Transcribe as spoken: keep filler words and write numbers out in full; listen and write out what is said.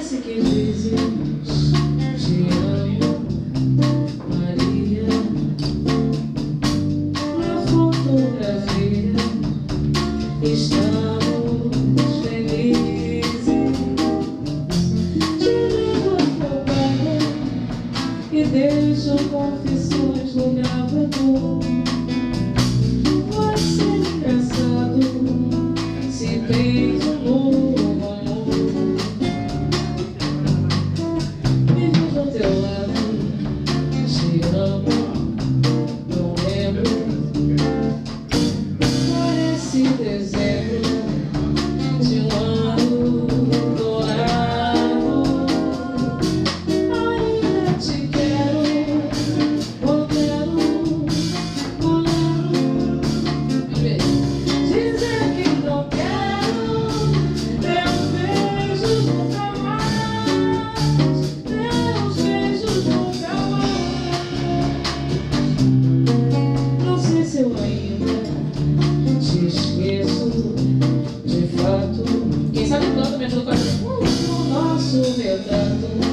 Parece que dizes te amo, Maria. Na fotografia estamos felizes. Te ligo afogada e deixo confissões no gravador. Vai ser engraçado se tens um novo amor. Me vejo ao teu lado, te amo, não lembro. Parece dezembro de um ano dourado. Ainda te quero, vou quero, vou lembro. Dizer que não quero teus beijos nunca mais, teus beijos nunca mais. Não sei se eu ainda te esqueço de fato. Quem sabe quando me ajuda com a gente? O nosso retrato.